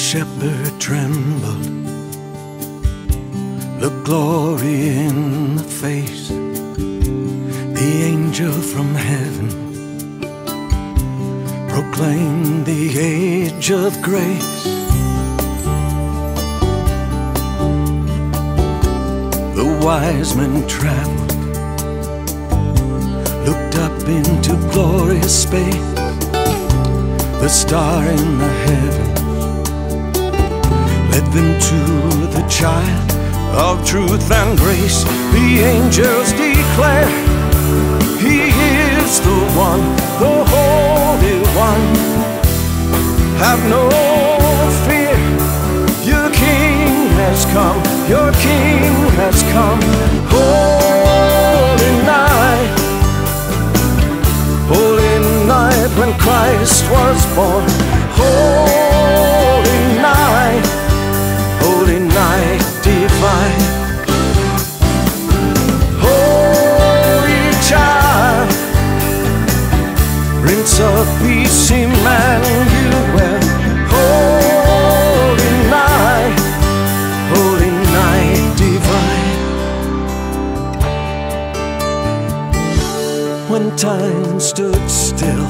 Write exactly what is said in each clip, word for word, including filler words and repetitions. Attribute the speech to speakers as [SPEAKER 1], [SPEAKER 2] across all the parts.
[SPEAKER 1] shepherd trembled, looked glory in the face. The angel from heaven proclaimed the age of grace. The wise men traveled, looked up into glorious space. The star in the heavens led them to the child of truth and grace. The angels declare He is the one, the Holy One. Have no fear, your King has come, your King has come. Holy night, holy night when Christ was born. Holy night, holy night divine. Holy child, Prince of Peace, Emmanuel. Holy night, holy night divine. When time stood still,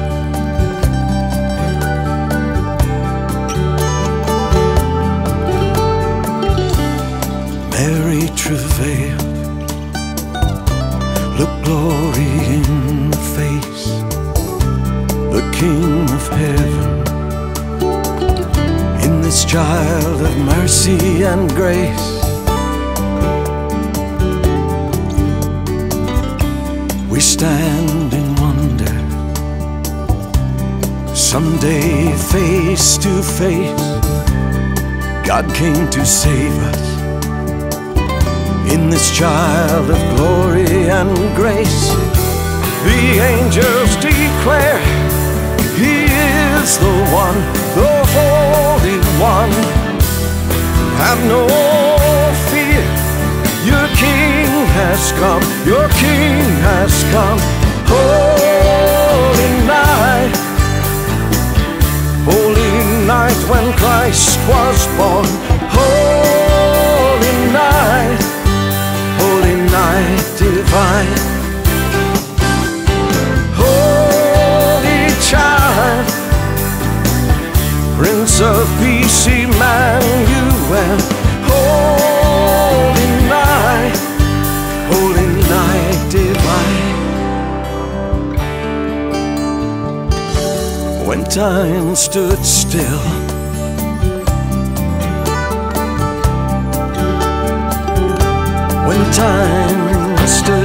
[SPEAKER 1] Mary travailed, looked glory in the face. The King of heaven, in this child of mercy and grace. We stand in wonder, someday face to face. God came to save us in this child of glory and grace. The angels declare He is the one, the Holy One. Have no fear, your King has come, your King has come. Holy night, holy night when Christ was born. Holy night, holy night divine. Holy child, Prince of Peace, Emmanuel. Holy night, holy night divine. When time stood still, when time stood